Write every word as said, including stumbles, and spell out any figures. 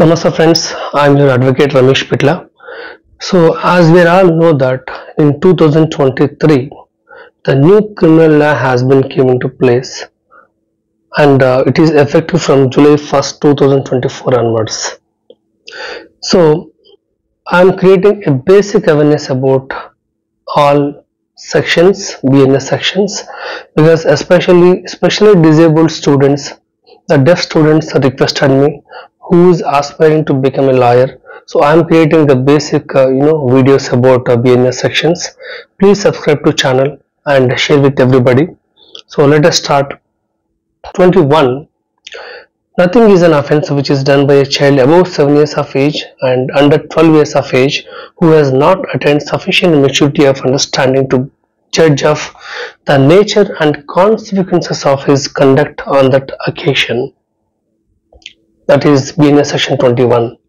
Namaste friends, I am your advocate Ramesh Pitla. So as we all know that in two thousand twenty-three the new criminal law has been came into place and uh, it is effective from July first two thousand twenty-four onwards. So I am creating a basic awareness about all sections, B N S sections, because especially especially disabled students, the deaf students requested me who is aspiring to become a lawyer. So I am creating the basic uh, you know videos about uh, B N S sections. Please subscribe to channel and share with everybody. So let us start. twenty-one. Nothing is an offence which is done by a child above seven years of age and under twelve years of age who has not attained sufficient maturity of understanding to judge of the nature and consequences of his conduct on that occasion. That is B N S section twenty-one.